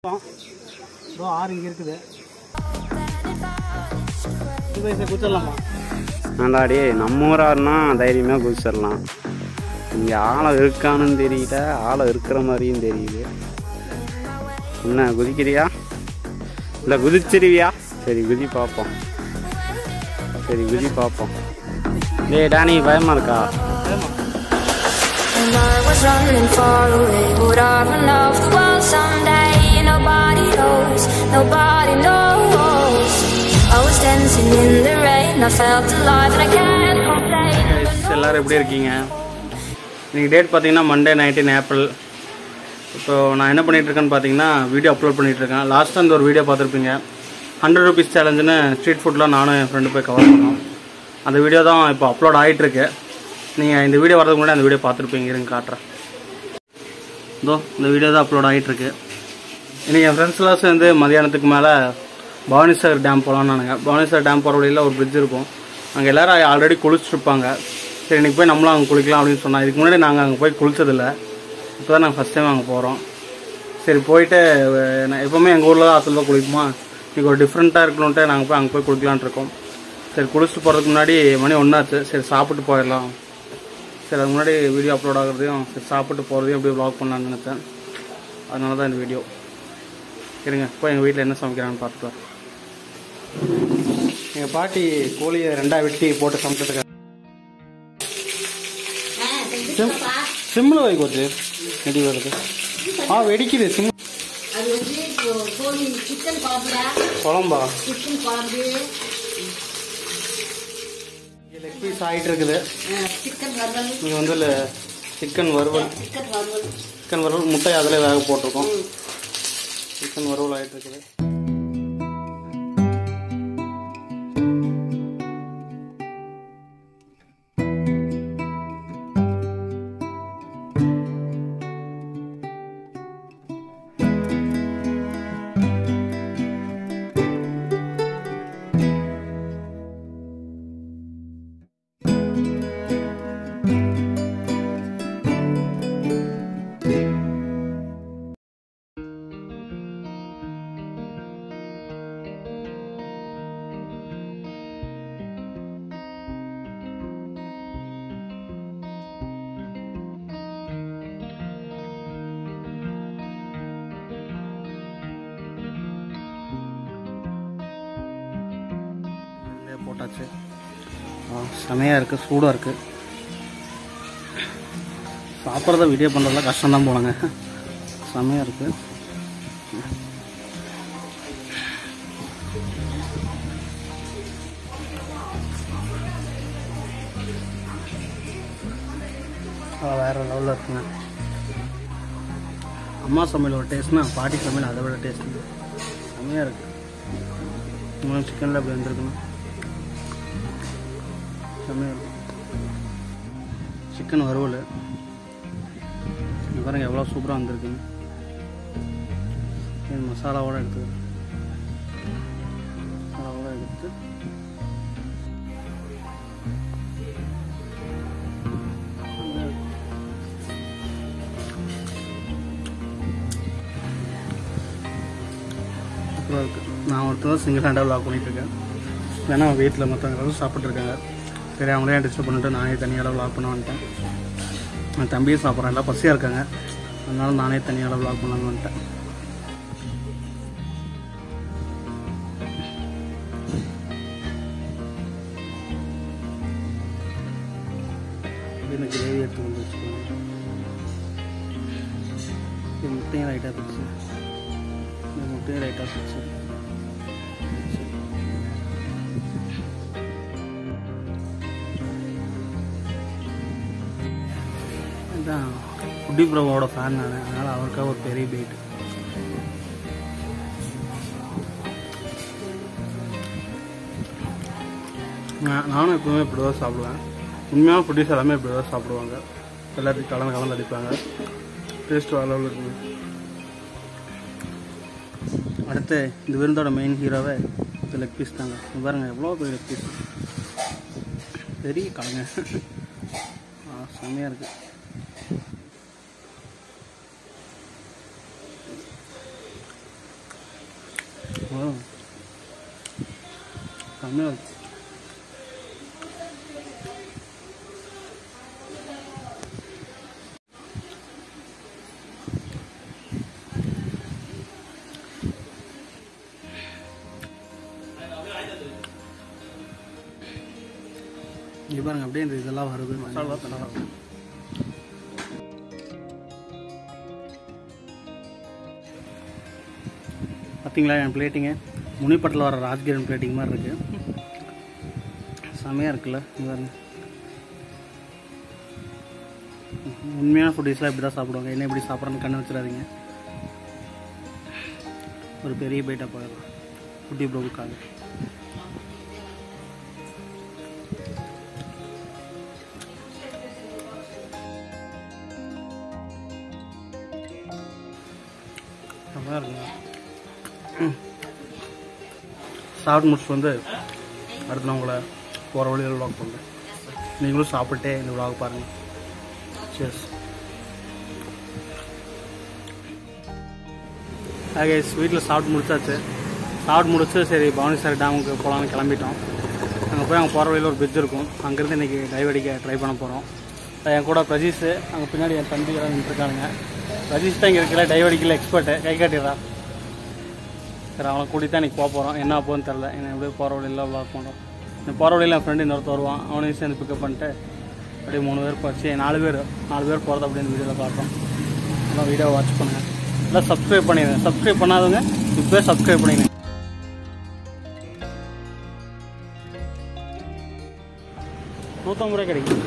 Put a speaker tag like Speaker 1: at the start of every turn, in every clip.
Speaker 1: ஆறு இங்கே இருக்குது. குதிச்சிடலாமா?
Speaker 2: ஆண்டாடி நம்ம ஊராருன்னா தைரியமாக குதிச்சிடலாம். இங்கே ஆளை இருக்கான்னு தெரியல, ஆளை இருக்கிற மாதிரியும் தெரியுது. என்ன குதிக்கிறியா இல்லை குதிச்சிருவியா? சரி குதி பார்ப்போம். சரி குதி பார்ப்போம். டேய் டானி பயமா இருக்கா?
Speaker 3: And I was running far away, would I run off the world someday? Nobody knows, nobody knows. I was dancing in the rain, I felt alive and I can't complain.
Speaker 1: எல்லாரும் எப்படி இருக்கீங்க? இன்னைக்கு date பார்த்தீங்கன்னா Monday 19 April. இப்போ நான் என்ன பண்ணிகிட்ருக்கேன்னு பார்த்தீங்கன்னா video upload பண்ணிகிட்ருக்கேன். லாஸ்ட்டாக இந்த ஒரு வீடியோ பார்த்துருப்பீங்க, 100 ரூபீஸ் சேலஞ்சுன்னு ஸ்ட்ரீட் ஃபுட்டில் நானும் என் ஃப்ரெண்டு போய் கவர் பண்ணோம். அந்த வீடியோ தான் இப்போ அப்லோட் ஆகிட்டுருக்கு. நீங்கள் இந்த வீடியோ வரதுக்கு முன்னாடி அந்த வீடியோ பார்த்துருப்பீங்க. இருங்க காட்டுறேன். இந்த வீடியோ தான் அப்லோட் ஆகிட்டுருக்கு. இன்றைக்கி என் ஃப்ரெண்ட்ஸ்லாம் சேர்ந்து மதியானத்துக்கு மேலே பவானிசாகர் டேம் போகலான்னானுங்க. பவானிசாகர் டேம் போகிற வழியில் ஒரு பிரிட்ஜ் இருக்கும், அங்கே எல்லோரும் ஆல்ரெடி குளிச்சுருப்பாங்க. சரி இன்றைக்கி போய் நம்மளும் அங்கே குளிக்கலாம் அப்படின்னு சொன்னால், இதுக்கு முன்னாடி நாங்கள் அங்கே போய் குளிச்சதில்லை, இப்போ தான் நாங்கள் ஃபஸ்ட் டைம் அங்கே போகிறோம். சரி போயிட்டு நான் எப்போவுமே எங்கள் ஊரில் தான் ஆற்றுல தான் குளிக்குமா, இன்றைக்கி ஒரு டிஃப்ரெண்ட்டாக இருக்கணுன்ட்டு நாங்கள் போய் அங்கே போய் குளிக்கலான் இருக்கோம். சரி குளிச்சுட்டு போகிறதுக்கு முன்னாடி மணி 1 ஆச்சு. சரி சாப்பிட்டு போயிடலாம். சரி அதுக்கு முன்னாடி வீடியோ அப்லோட் ஆகுறதையும் சரி சாப்பிட்டு போகிறதையும் அப்படியே வ்ளாக் பண்ணலான்னு நினச்சேன். அதனால தான் இந்த வீடியோ. இருங்க இப்போ எங்கள் வீட்டில் என்ன சமைக்கிறான்னு பார்த்துக்கலாம். எங்கள் பாட்டி கோழியை 2ஆக வெட்டி போட்டு சமைச்சிருக்காங்க. சிம்மில் வை கோச்சு வெடி வருது. வெடிக்குது சிம். குழம்பா லெக் பீஸ் ஆகிட்டு இருக்குது. இங்கே வந்து சிக்கன் வறுவல், சிக்கன் வறுவல் முட்டை அதில் வேக போட்டிருக்கோம். சிக்கன் வறுவல் ஆகிட்டு இருக்குது. போட்டாச்சு. செமையாக இருக்குது, சூடாக இருக்குது. சாப்பிட்றத வீடியோ பண்ணுறதுலாம் கஷ்டம்தான் போனாங்க. செமையாக இருக்குது. வேறு லெவலில் இருக்குங்க. அம்மா சமையல் ஒரு டேஸ்ட்னா பாட்டி சமையல் அதை விட டேஸ்ட்டு செமையாக இருக்குது. இன்னும் சிக்கனில் அப்படி வந்துருக்குண்ணா செம்மையாக இருக்கும். சிக்கன் வறுவல் பாருங்கள் எவ்வளோ சூப்பராக வந்திருக்குன்னு. மசாலாவோடு எடுத்து சூப்பராக இருக்குது. நான் ஒருத்தர் சிங்கிள் ஹேண்டாக வ்ளாக் பண்ணிகிட்ருக்கேன். ஏன்னா வீட்டில் மற்றவங்களும் சாப்பிட்ருக்காங்க. சரி அவங்களே டிஸ்டர்ப் பண்ணிட்டு நானே தனியாக வ்ளாக் பண்ண வந்துட்டேன். என் தம்பியும் சாப்பிட்றேன், எல்லாம் பசியாக இருக்காங்க, அதனால நானே தனியாக வ்ளாக் பண்ணலான்னு வந்துட்டேன். இந்த கிரேவி எடுத்து வந்து வச்சுக்கோங்க. முட்டையும் லைட்டாக பிடிச்சி, இந்த முட்டையும் லைட்டாக பிடிச்சி தான். குட்டி ப்ரோவோட ஃபேன் நான், அதனால் அவருக்காக ஒரு பெரிய பீட். நானும் எப்பவுமே இப்படி தான் சாப்பிடுவேன். உண்மையான ஃபுட்டிஸ் எல்லாமே இப்படி தான் சாப்பிடுவாங்க. எல்லாத்தையும் கலந்து அடிப்பாங்க. டேஸ்ட் வேறு லெவலில் இருக்குது. அடுத்து இந்த விருந்தோட மெயின் ஹீரோவே இந்த லெக் பீஸ் தாங்க. பாருங்கள் எவ்வளோ பெரிய லெக் பீஸ், பெரிய கலங்க. செம்மையாக இருக்குது. கம்மியாக இங்கே பாருங்க அப்படியே இந்த இதெல்லாம் வருது மசாலா நல்லா பார்த்தீங்களா என் பிளேட்டிங்க முனிப்பட்டில் வர ராஜ்கிரண் பிளேட்டிங் மாதிரி இருக்குது செமையாக இருக்குல்ல பாருங்க உண்மையான ஃபுட்டீஸ்லாம் இப்படி தான் சாப்பிடுவாங்க என்ன இப்படி சாப்பிட்றேன்னு கண்ணு வச்சிடாதீங்க ஒரு பெரிய பைட்டாக போயிடலாம் குட்டி ப்ரோவுக்காக நல்லா இருக்குங்க சாப்பிட்டு முடிச்சுட்டு வந்து அடுத்து நான் உங்களை போகிற வழியில் விளாக் பண்ணுறேன் நீங்களும் சாப்பிட்டே இந்த விளாக் பாருங்கள் சரி ஆகே வீட்டில் சாப்பிட்டு முடிச்சாச்சு சாப்பிட்டு முடிச்சு சரி பவானிசாகர் டேமுக்கு போகலான்னு கிளம்பிட்டோம் அங்கே போய் அங்கே போகிற வழியில் ஒரு பிரிட்ஜ் இருக்கும் அங்கேருந்து இன்றைக்கி டைவ் அடிக்க ட்ரை பண்ண போகிறோம் என் கூட பிரஜீஷ் அங்கே பின்னாடி என் தம்பி எல்லாம் நின்றுருக்கானுங்க பிரஜீஷ் தான் இங்கே இருக்கல டைவ் அடிக்கல எக்ஸ்பர்ட்டு கை காட்டிடுறா சரி அவனை கூட்டி தான் இன்றைக்கி போக போகிறோம் என்ன போகுன்னு தெரில என்ன எப்படியே போகிற வழியில் விளாக் பண்ணுறோம் இந்த போகிற வழியில் என் ஃப்ரெண்டு இன்னொருத்த வருவான் அவனையும் சேர்ந்து பிக்கப் பண்ணிட்டு அப்படியே 3 பேர் போச்சு 4 பேர் போகிறது அப்படின்னு வீடியோவில் பார்த்தோம் எல்லாம் வீடியோ வாட்ச் பண்ணுங்கள் எல்லாம் சப்ஸ்கிரைப் பண்ணிடுங்க சப்ஸ்கிரைப் பண்ணாதவங்க இப்போவே சப்ஸ்கிரைப் பண்ணிடுங்க 150 ரூபாய் கிடைக்கும்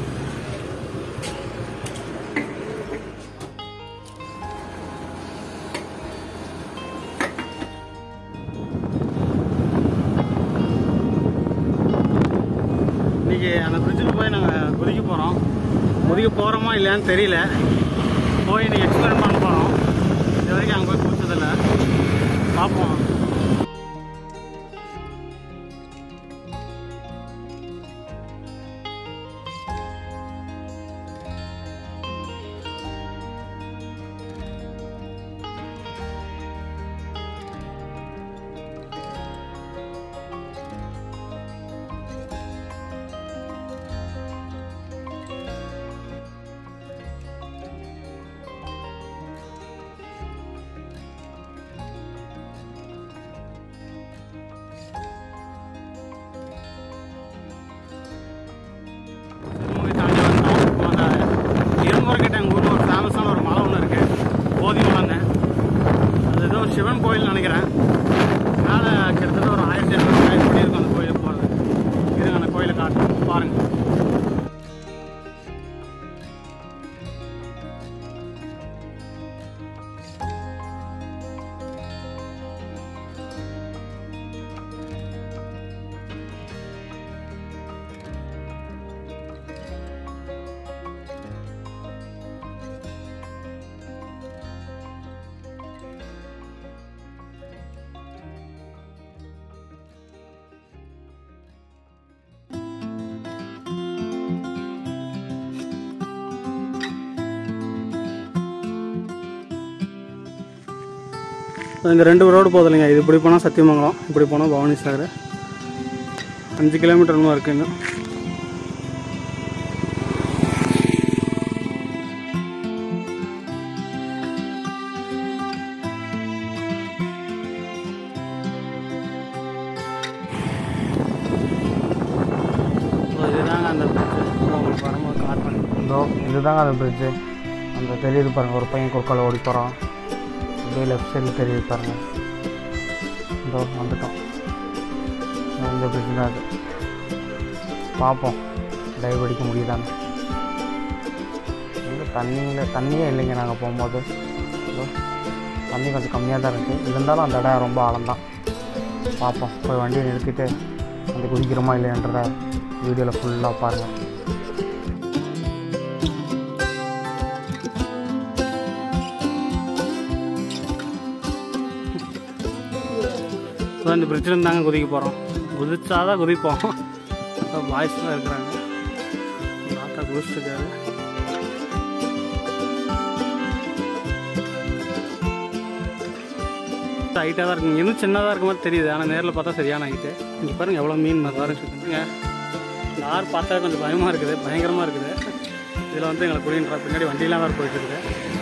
Speaker 1: அந்த பிரிட்ஜுக்கு போய் நாங்கள் குதிக்க போகிறோமா இல்லையான்னு தெரியல போய் நீங்கள் எக்ஸ்பிளைன் பண்ண போகிறோம் இது வரைக்கும் அங்கே போய் குடிச்சதில்லை பார்ப்போம் இரும்புறக்கிட்ட எங்கள் ஊரில் ஒரு ஃபேமஸான ஒரு மலை ஒன்று இருக்குது போதி மலைன்னு அது ஏதோ சிவன் கோயில் நினைக்கிறேன் மேலே கிட்டத்தட்ட ஒரு 1800 படி இருக்கும் அந்த கோயிலுக்கு போகிறது இருங்க அந்த கோயிலை காட்டுறேன் பாருங்கள் இங்கே 2 ரோடு போகுது இல்லைங்க இது இப்படி போனால் சத்தியமங்கலம் இப்படி போனால் பவானிசாகர் 5 கிலோமீட்டர் இன்னும் இருக்குங்க இதுதாங்க அந்த பிரிட்ஜு உங்களுக்கு வரும்போது கார் பண்ணி இதுதாங்க அந்த பிரிட்ஜு அந்த தெரியுது பாருங்கள் ஒரு பையன் குறுக்கால ஓடி போகிறான் அப்படியே லெஃப்ட் சைடில் தெரியுது பாருங்கள் இதோ வந்துட்டோம் இந்த பிரிட்ஜ் தான் அது பார்ப்போம் டைவ் அடிக்க முடியுதான்னு இங்கே தண்ணியே இல்லைங்க நாங்கள் போகும்போது இதோ தண்ணி கொஞ்சம் கம்மியாக தான் இருக்குது இருந்தாலும் அந்த இடம் ரொம்ப ஆழம்தான் பார்ப்போம் போய் வண்டியை நிறுத்திட்டு அந்த குதிக்கிறோமா இல்லைன்றத வீடியோவில் ஃபுல்லாக பாருங்கள் இந்த பிரிட்ஜில் தாங்க குதிக்க போகிறோம் குதிச்சாதான் குதிப்போம் பாய்ஸ்லாம் இருக்கிறாங்க தாத்தா குதிச்சிருக்காரு ஹைட்டாக தான் இருக்குங்க, இன்னும் சின்னதாக இருக்க மாதிரி தெரியுது. ஆனால் நேரில் பார்த்தா சரியான ஹைட்டு. இங்கே பாருங்கள் எவ்வளோ மீன் பாருங்க சுற்றுங்க. இந்த ஆறு பார்த்தா கொஞ்சம் பயமாக இருக்குது, பயங்கரமாக இருக்குது. இதில் வந்து எங்களை குடின்ற பின்னாடி வண்டியெலாம் வேறு போயிட்டு இருக்குது.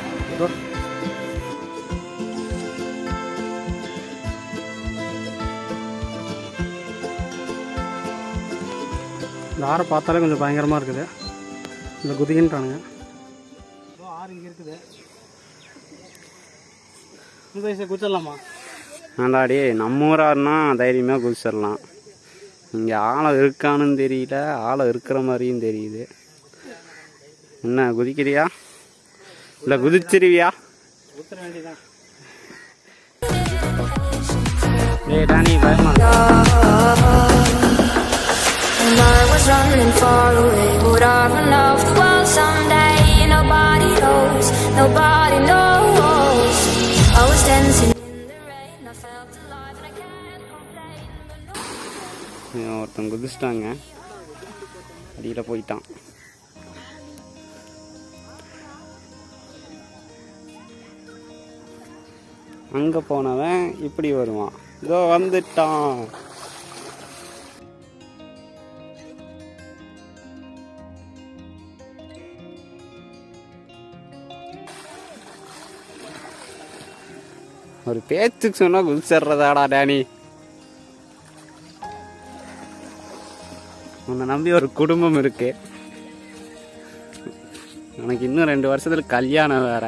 Speaker 1: இந்த ஆறை பார்த்தாலே கொஞ்சம் பயங்கரமாக இருக்குது. இந்த குதிகின்றானுங்க. ஆறு இங்கே இருக்குது. குதிச்சிடலாமா?
Speaker 2: ஆண்டாடி நம்ம ஊராருன்னா தைரியமாக குதிச்சிடலாம். இங்கே ஆழம் இருக்கான்னு தெரியல, ஆழம் இருக்கிற மாதிரியும் தெரியுது. என்ன குதிக்கிறியா இல்லை குதிச்சிருவியா?
Speaker 1: குதிச்சிட வேண்டியதான்.
Speaker 2: ஏய் டானி பயமா
Speaker 3: And I was running far away. Would I run off the world someday? Nobody knows, nobody knows. I was dancing in the rain. I felt alive and I can't complain.
Speaker 2: ஒருத்தன் குதிச்சிட்டாங்க, அடியில் போயிட்டான். அங்கே போனவன் இப்படி வருவான். இதோ வந்துட்டான். ஒரு பேச்சுக்கு சொன்னா குதிச்சிட்றதாடா டேனி. உன்னை நம்பி ஒரு குடும்பம் இருக்கு. உனக்கு இன்னும் 2 வருஷத்துல கல்யாணம் வேற.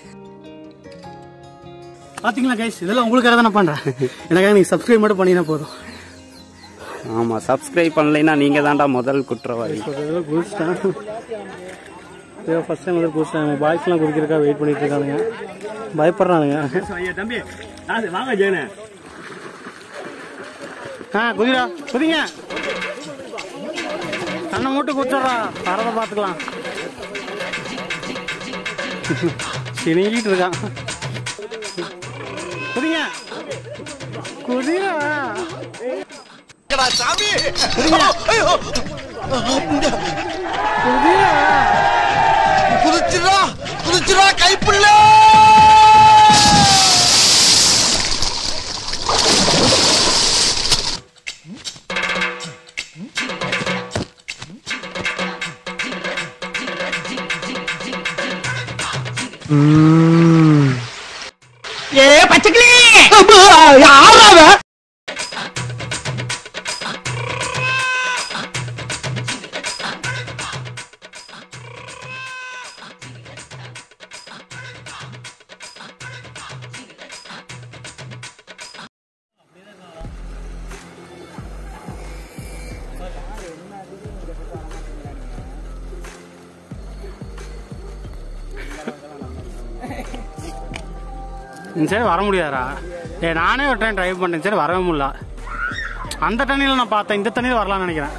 Speaker 1: பார்த்தீங்களா கைஸ், இதெல்லாம் உங்களுக்காக தான் நான் பண்ணுறேன். எனக்காக நீங்கள் சப்ஸ்கிரைப் மட்டும் பண்ணினா போதும்.
Speaker 2: ஆமாம், சப்ஸ்கிரைப் பண்ணலைன்னா நீங்கள் தான்டா முதல் குற்றவாளி.
Speaker 1: இதெல்லாம் குதிச்சிட்டேன். ஃபர்ஸ்ட் டைம் வந்து குதிச்சிட்டேன். நம்ம பாய்ஸ்லாம் குதிக்கிறதுக்காக வெயிட் பண்ணிட்டு இருக்கானுங்க, பயப்படுறானுங்க. தம்பி வாங்க ஜெயனே. குதிரா குதிங்க, கண்ணை மூட்டு குதிச்சா வரதை பார்த்துக்கலாம். சினிக்கிட்டு இருக்கான். குதிங்க குதிரா
Speaker 4: குதிச்சுடா குதிச்சுடா கைப்புள்ள. ஏ பச்சைக்கிளி யாராவ?
Speaker 1: சரி வர முடியாதா? நானே ஒரு டைம் ட்ரை பண்ணேன், சரி வரவே முடியல. அந்த தண்ணியில் நான் பார்த்தேன், இந்த தண்ணியில் வரலாம்னு நினைக்கிறேன்.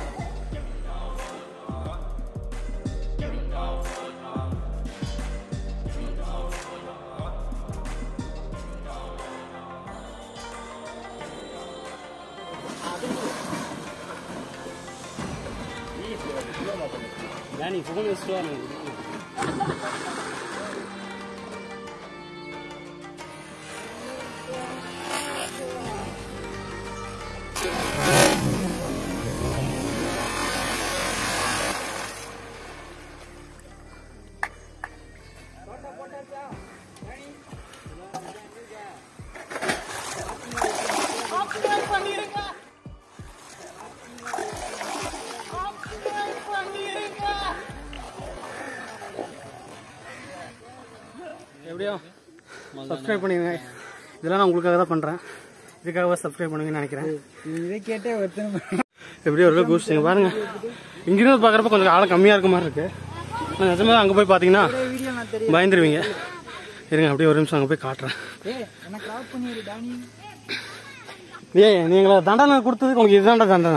Speaker 1: எப்படியோ சப்ஸ்கிரைப் பண்ணிடுங்க. இதெல்லாம் நான் உங்களுக்காக தான் பண்ணுறேன். இதுக்காக சப்ஸ்கிரைப் பண்ணுங்கன்னு நினைக்கிறேன். இதை கேட்டே எப்படியோ ஒரு கூச்சிங்க பாருங்க. இங்கிருந்து பார்க்குறப்ப கொஞ்சம் ஆழம் கம்மியாக இருக்க மாதிரி இருக்கு. ஆனால் நிஜமாக அங்கே போய் பார்த்தீங்கன்னா பயந்துருவீங்க. இருங்க அப்படியே ஒரு நிமிஷம் அங்கே போய் காட்டுறேன். நீங்கள தண்டனை கொடுத்ததுக்கு உங்களுக்கு இதுதான்டா தண்டனை.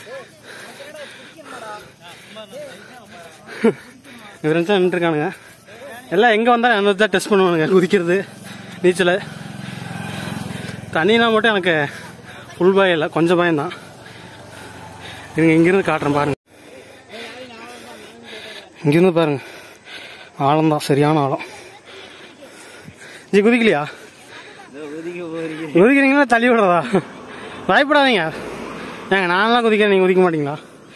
Speaker 1: இது நிமிஷம் நின்றுருக்கானுங்க. எல்லாம் எங்கே வந்தால் என்ன தான் டெஸ்ட் பண்ணுவானுங்க, குதிக்கிறது, நீச்சல். தண்ணினா மட்டும் எனக்கு ஃபுல் பயம் இல்லை, கொஞ்சம் பயம்தான். இருங்க இங்கேருந்து காட்டுறேன் பாருங்க. இங்கேருந்து பாருங்க, ஆழம்தான், சரியான ஆழம். ஜி குதிக்கலையா? குதிக்கிறீங்களா தள்ளி விடுறதா? பயப்படாதீங்க. ஏங்க நான்லாம் குதிக்கிறேன், நீங்கள் குதிக்க மாட்டீங்களா?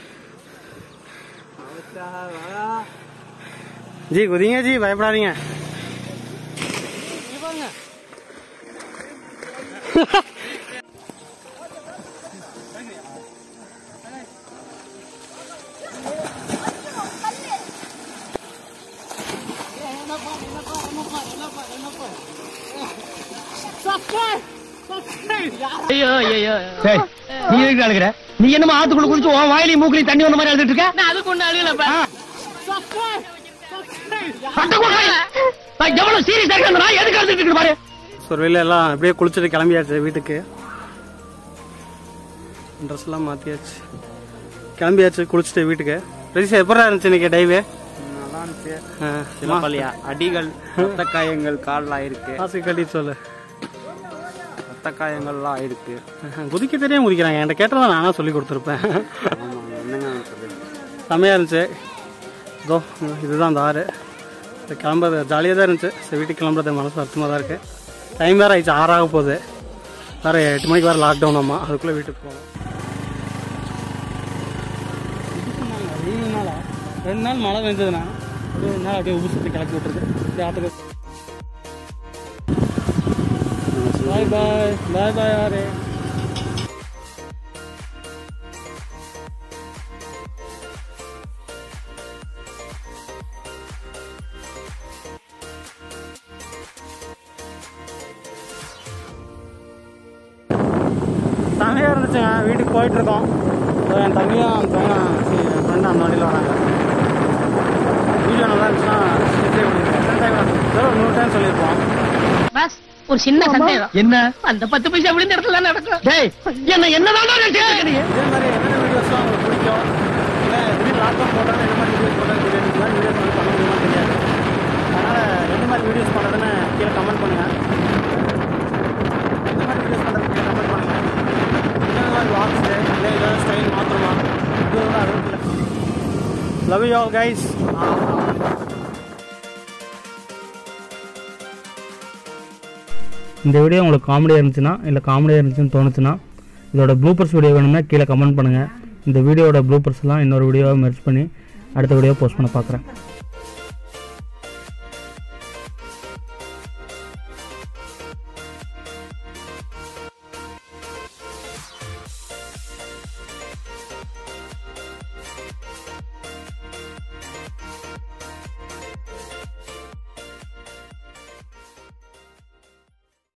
Speaker 1: ஜி குதிங்க ஜி, பயப்படாதீங்க.
Speaker 4: ஐயோ ஐயோ சரி, நீ எதுக்கு அழுகுற? நீ என்னமா ஆத்துக்குள்ள குளிச்சு உன் வாயிலையும் மூக்கிலையும் தண்ணி வந்த மாதிரி அழுதுட்டு இருக்க? நான் அதுக்கு ஒண்ணு அழுகலப்பா. எவ்வளவு சீரியஸா இருக்கா? எதுக்கு அழுதுட்டு இருக்கு பாரு.
Speaker 1: ஸோ வெளியில எல்லாம் அப்படியே குளிச்சுட்டு கிளம்பியாச்சு வீட்டுக்கு. ட்ரெஸ் எல்லாம் மாற்றியாச்சு, கிளம்பியாச்சு குளிச்சுட்டு வீட்டுக்கு. ரிஷி எப்படா இருந்துச்சு இன்னைக்கு டைவே?
Speaker 2: நல்லா இருந்துச்சு. சில பழைய அடிகள், ரத்த காயங்கள் காலில் ஆயிருக்கு.
Speaker 1: மாசு கட்டி சொல்லு.
Speaker 2: ரத்த காயங்கள்லாம் ஆயிருக்கு.
Speaker 1: குதிக்க தெரியாம குதிக்கிறாங்க. என்கிட்ட கேட்டதான் நானா சொல்லி கொடுத்துருப்பேன்.
Speaker 2: ஆமாம், என்னங்க சொல்லுங்க.
Speaker 1: செம்மையாக இருந்துச்சு. இதோ இதுதான் அந்த ஆறு. கிளம்புறது ஜாலியாக தான் இருந்துச்சு. சரி வீட்டுக்கு கிளம்புறது மனசு வருத்தமாக தான் இருக்குது. டைம் வேறு ஆயிடுச்சு, 6 ஆக போகுது. வேறு 8 மணிக்கு வேறு லாக்டவுன். அம்மா அதுக்குள்ளே வீட்டுக்கு போகணும். 2 நாள் மழை பெஞ்சதுண்ணா, 2 நாள் அப்படியே ஊர் சுற்றி கிளப்பி விட்டுருக்கு ஆட்டுக்கு. பாய் பாய் பாய் பாய் யாரு. செமையாக இருந்துச்சுங்க. வீட்டுக்கு போயிட்டுருக்கோம். என் தம்பியும் என் ஃப்ரெண்டும் அந்த வண்டியில் வராங்க. வீடியோ நல்லா இருந்துச்சுன்னா நூறு டைம் சொல்லியிருப்போம்.
Speaker 5: ஒரு சின்ன சந்தேகம்.
Speaker 4: என்ன?
Speaker 5: அந்த 10 பைசா விழுந்த இடத்துல நடக்கும்.
Speaker 4: டேய், என்ன என்னதான்
Speaker 1: இதே மாதிரி என்னென்ன வீடியோஸ்லாம் உங்களுக்கு பிடிக்கும், இல்லை திடீர்னு லாக்டவுன் போட்டாலும் என்ன மாதிரி வீடியோஸ் போட்டாலும் தெரியாது. இந்த மாதிரி வீடியோஸ் வந்து பண்ண முடியுமா தெரியாது. அதனால் எந்த மாதிரி வீடியோஸ் பண்ணுறதுன்னு கீழே கமெண்ட் பண்ணுங்கள். எந்த மாதிரி வீடியோஸ் பண்ணுறது கீழே கமெண்ட் பண்ணுங்கள். இந்த மாதிரி வாட்ஸு இல்லை ஏதாவது ஸ்டைல் மாற்றமா இதுவும் அது. Love you all guys. இந்த வீடியோ உங்களுக்கு காமெடியாக இருந்துச்சுன்னா, இல்லை காமெடியாக இருந்துச்சுன்னு தோணுச்சுன்னா, இதோட ப்ளூப்பர்ஸ் வீடியோ வேணும்னா கீழே கமெண்ட் பண்ணுங்கள். இந்த வீடியோட ப்ளூப்பர்ஸ்லாம் இன்னொரு வீடியோவை மெர்ஜ் பண்ணி அடுத்த வீடியோ போஸ்ட் பண்ண பார்க்குறேன்.